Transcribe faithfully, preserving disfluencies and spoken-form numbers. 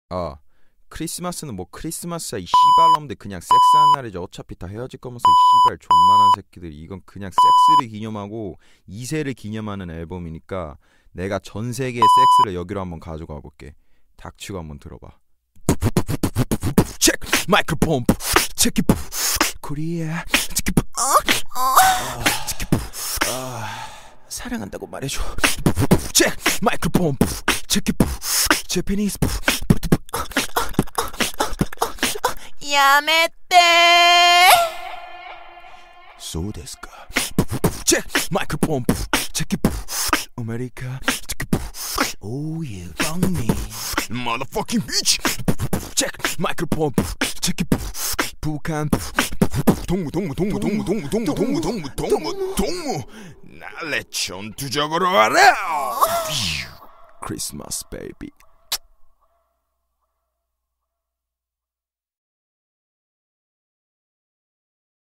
아, 크리스마스는 뭐 크리스마스야 이 씨발놈들. 그냥 섹스한 날이지. 어차피 다 헤어질 거면서 이 씨발 존만한 새끼들. 이건 그냥 섹스를 기념하고 이세를 기념하는 앨범이니까 내가 전 세계의 섹스를 여기로 한번 가져가 볼게. 닥치고 한번 들어봐. 체크 마이크로폰 체크 코리아 사랑한다고 말해줘. 체크 마이크로폰 체크 재패니스 야메떼 소데스까. 체크 마이크로폰 체크 아메리카 오예 빵미 motherfucking bitch. 체크 마이크로폰 체크 북한 동무 동무 동무 동무 동무 동무 동무 동무 동무 동무 날래 전투적으로 하라. 크리스마스 베이비.